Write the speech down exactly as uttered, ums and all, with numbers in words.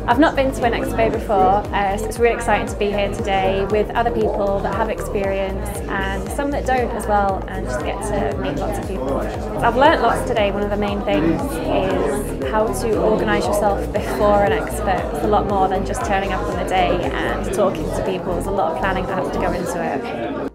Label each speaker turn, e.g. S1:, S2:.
S1: I've not been to an expo before, uh, so it's really exciting to be here today with other people that have experience and some that don't as well, and just get to meet lots of people. I've learnt lots today. One of the main things is how to organise yourself before an expo. It's a lot more than just turning up on the day and talking to people. There's a lot of planning that has to go into it.